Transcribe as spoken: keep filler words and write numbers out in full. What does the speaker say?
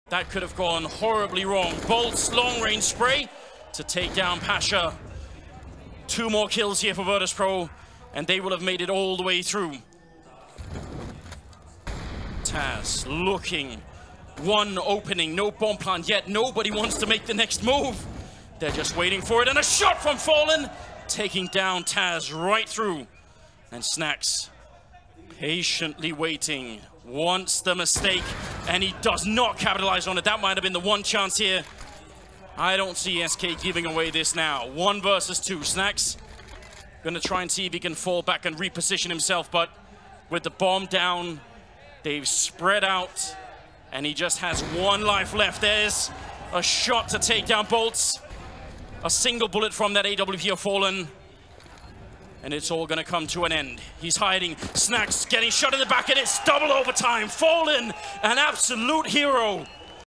That could have gone horribly wrong. Bolt's long-range spray to take down Pasha. Two more kills here for Virtus.pro, and they will have made it all the way through. Taz looking. One opening, no bomb plant yet. Nobody wants to make the next move. They're just waiting for it, and a shot from Fallen, taking down Taz right through. And Snax patiently waiting. Wants the mistake, and he does not capitalize on it. That might have been the one chance here. I don't see S K giving away this now. One versus two. Snax gonna try and see if he can fall back and reposition himself, but with the bomb down, they've spread out, and he just has one life left. There's a shot to take down Bolts. A single bullet from that A W P of Fallen. And it's all gonna come to an end. He's hiding. Snax getting shot in the back, and it's double overtime. Fallen, an absolute hero.